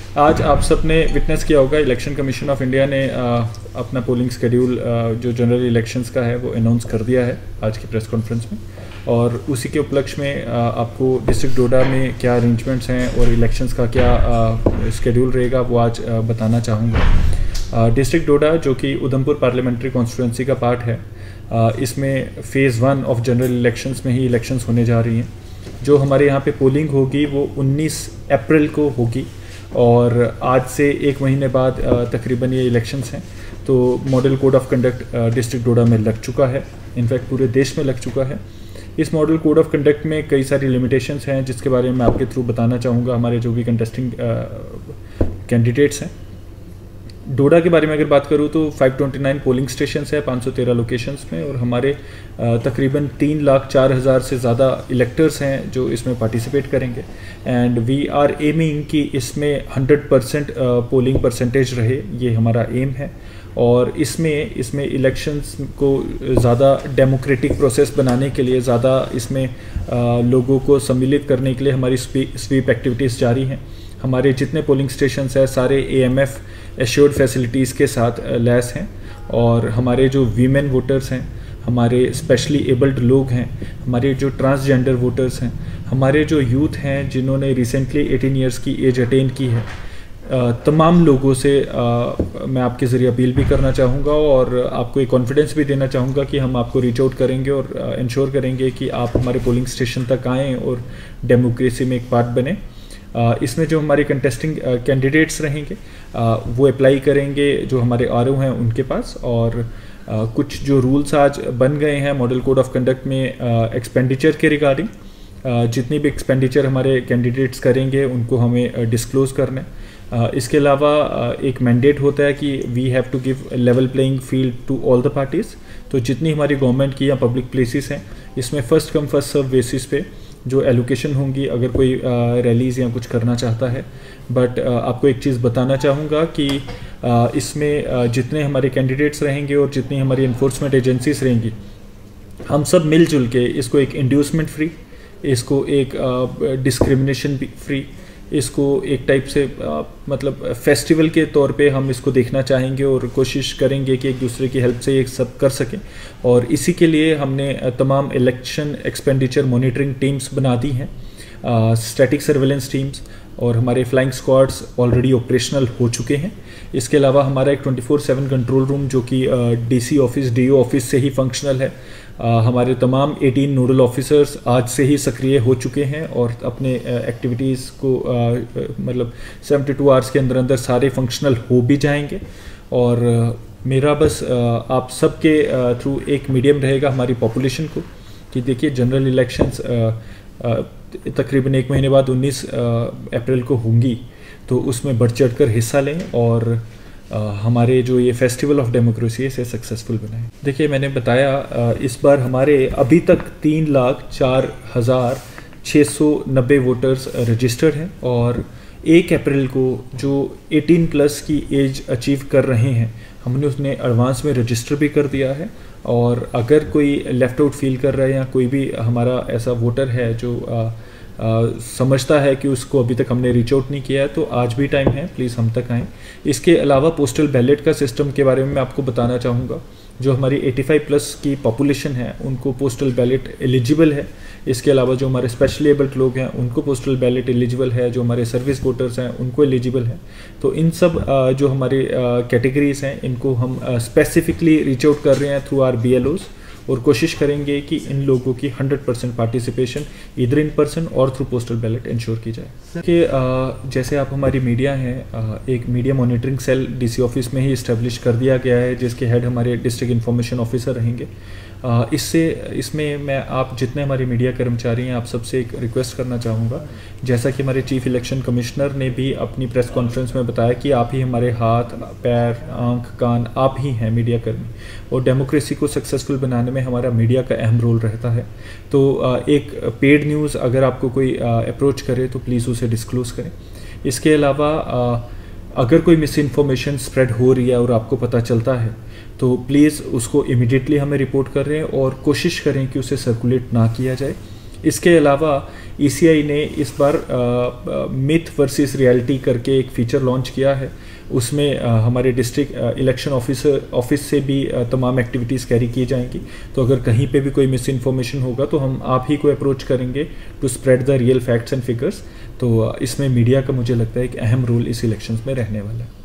आज आप सब ने विटनेस किया होगा, इलेक्शन कमीशन ऑफ इंडिया ने अपना पोलिंग शेड्यूल जो जनरल इलेक्शंस का है वो अनाउंस कर दिया है आज की प्रेस कॉन्फ्रेंस में। और उसी के उपलक्ष्य में आपको डिस्ट्रिक्ट डोडा में क्या अरेंजमेंट्स हैं और इलेक्शंस का क्या शेड्यूल रहेगा वो आज बताना चाहूँगा। डिस्ट्रिक्ट डोडा जो कि उधमपुर पार्लियामेंट्री कॉन्स्टिट्यूंसी का पार्ट है, इसमें फ़ेज़ 1 ऑफ जनरल इलेक्शंस में ही इलेक्शंस होने जा रही हैं। जो हमारे यहाँ पे पोलिंग होगी वो 19 अप्रैल को होगी और आज से 1 महीने बाद तकरीबन ये इलेक्शंस हैं। तो model code of conduct district Doda में लग चुका है, इनफैक्ट पूरे देश में लग चुका है। इस मॉडल कोड ऑफ कंडक्ट में कई सारी लिमिटेशंस हैं जिसके बारे में मैं आपके थ्रू बताना चाहूँगा। हमारे जो भी कंटेस्टिंग कैंडिडेट्स हैं, डोडा के बारे में अगर बात करूँ तो 529 पोलिंग स्टेशंस है 513 लोकेशंस में, और हमारे तकरीबन 3,04,000 से ज़्यादा इलेक्टर्स हैं जो इसमें पार्टिसिपेट करेंगे। एंड वी आर एमिंग कि इसमें 100% पोलिंग परसेंटेज रहे, ये हमारा एम है। और इसमें इलेक्शंस को ज़्यादा डेमोक्रेटिक प्रोसेस बनाने के लिए, ज़्यादा इसमें लोगों को सम्मिलित करने के लिए हमारी स्वीप एक्टिविटीज़ जारी हैं। हमारे जितने पोलिंग स्टेशंस हैं सारे AMF एश्योर्ड फैसिलिटीज़ के साथ लैस हैं। और हमारे जो वीमेन वोटर्स हैं, हमारे स्पेशली एबल्ड लोग हैं, हमारे जो ट्रांसजेंडर वोटर्स हैं, हमारे जो यूथ हैं जिन्होंने रिसेंटली 18 ईयर्स की एज अटेन की है, तमाम लोगों से मैं आपके ज़रिए अपील भी करना चाहूँगा और आपको एक कॉन्फिडेंस भी देना चाहूँगा कि हम आपको रीच आउट करेंगे और इंश्योर करेंगे कि आप हमारे पोलिंग स्टेशन तक आएँ और डेमोक्रेसी में एक पार्ट बने। इसमें जो हमारे कंटेस्टिंग कैंडिडेट्स रहेंगे वो अप्लाई करेंगे जो हमारे RO हैं उनके पास। और कुछ जो रूल्स आज बन गए हैं मॉडल कोड ऑफ कंडक्ट में एक्सपेंडिचर के रिगार्डिंग, जितनी भी एक्सपेंडिचर हमारे कैंडिडेट्स करेंगे उनको हमें डिस्क्लोज़ करना है। इसके अलावा एक मैंडेट होता है कि we have to give level playing field to all the parties. तो जितनी हमारी गवर्नमेंट की या पब्लिक प्लेसेस हैं इसमें first come first serve basis पे जो एलोकेशन होंगी अगर कोई रैलीज़ या कुछ करना चाहता है। बट आपको एक चीज़ बताना चाहूँगा कि इसमें जितने हमारे कैंडिडेट्स रहेंगे और जितनी हमारी इन्फोर्समेंट एजेंसीज रहेंगी, हम सब मिलजुल के इसको एक इंड्यूसमेंट फ्री, इसको एक डिस्क्रिमिनेशन फ्री, इसको एक टाइप से मतलब फेस्टिवल के तौर पे हम इसको देखना चाहेंगे और कोशिश करेंगे कि एक दूसरे की हेल्प से ये सब कर सकें। और इसी के लिए हमने तमाम इलेक्शन एक्सपेंडिचर मॉनिटरिंग टीम्स बना दी हैं, स्टैटिक सर्वेलेंस टीम्स, और हमारे फ्लाइंग स्क्वाड्स ऑलरेडी ऑपरेशनल हो चुके हैं। इसके अलावा हमारा एक 24/7 कंट्रोल रूम जो कि DC ऑफिस DO ऑफिस से ही फंक्शनल है। हमारे तमाम 18 नोडल ऑफिसर्स आज से ही सक्रिय हो चुके हैं और अपने एक्टिविटीज़ को मतलब 72 आवर्स के अंदर अंदर सारे फंक्शनल हो भी जाएंगे। और मेरा बस आप सबके थ्रू एक मीडियम रहेगा हमारी पॉपुलेशन को कि देखिए जनरल इलेक्शंस तकरीबन 1 महीने बाद 19 अप्रैल को होंगी, तो उसमें बढ़ चढ़ कर हिस्सा लें और हमारे जो ये फेस्टिवल ऑफ डेमोक्रेसी है इसे सक्सेसफुल बनाएं। देखिए मैंने बताया इस बार हमारे अभी तक 3,04,690 वोटर्स रजिस्टर्ड हैं और 1 अप्रैल को जो 18+ की एज अचीव कर रहे हैं हमने उसने एडवांस में रजिस्टर भी कर दिया है। और अगर कोई लेफ़्ट आउट फील कर रहा है या कोई भी हमारा ऐसा वोटर है जो समझता है कि उसको अभी तक हमने रीच आउट नहीं किया है, तो आज भी टाइम है, प्लीज़ हम तक आएँ। इसके अलावा पोस्टल बैलेट का सिस्टम के बारे में मैं आपको बताना चाहूँगा। जो हमारी 85+ की पॉपुलेशन है उनको पोस्टल बैलेट एलिजिबल है। इसके अलावा जो हमारे स्पेशली एबल्ड लोग हैं उनको पोस्टल बैलेट एलिजिबल है, जो हमारे सर्विस वोटर्स हैं उनको एलिजिबल है। तो इन सब जो हमारे कैटेगरीज हैं इनको हम स्पेसिफिकली रीच आउट कर रहे हैं थ्रू आर BLOs और कोशिश करेंगे कि इन लोगों की 100% पार्टिसिपेशन इधर इन पर्सन और थ्रू पोस्टल बैलेट इंश्योर की जाए। कि जैसे आप हमारी मीडिया हैं, एक media monitoring cell DC office में ही इस्टेब्लिश कर दिया गया है जिसके हेड हमारे डिस्ट्रिक्ट इन्फॉर्मेशन ऑफिसर रहेंगे। इसमें मैं आप जितने हमारे मीडिया कर्मचारी हैं आप सबसे एक रिक्वेस्ट करना चाहूँगा, जैसा कि हमारे चीफ इलेक्शन कमिश्नर ने भी अपनी प्रेस कॉन्फ्रेंस में बताया कि आप ही हमारे हाथ पैर आँख कान आप ही हैं मीडिया कर्मी, और डेमोक्रेसी को सक्सेसफुल बनाने में हमारा मीडिया का अहम रोल रहता है। तो एक पेड न्यूज़ अगर आपको कोई अप्रोच करे तो प्लीज़ उसे डिस्क्लोज़ करें। इसके अलावा अगर कोई मिस इन्फॉर्मेशन स्प्रेड हो रही है और आपको पता चलता है तो प्लीज़ उसको इमीडिएटली हमें रिपोर्ट करें और कोशिश करें कि उसे सर्कुलेट ना किया जाए। इसके अलावा ECI ने इस बार मिथ वर्सेस रियलिटी करके एक फीचर लॉन्च किया है। उसमें हमारे डिस्ट्रिक्ट इलेक्शन ऑफिस से भी तमाम एक्टिविटीज़ कैरी की जाएंगी। तो अगर कहीं पे भी कोई मिस इन्फॉर्मेशन होगा तो हम आप ही को अप्रोच करेंगे to spread the real facts and figures. तो इसमें मीडिया का मुझे लगता है एक अहम रोल इस इलेक्शंस में रहने वाला है।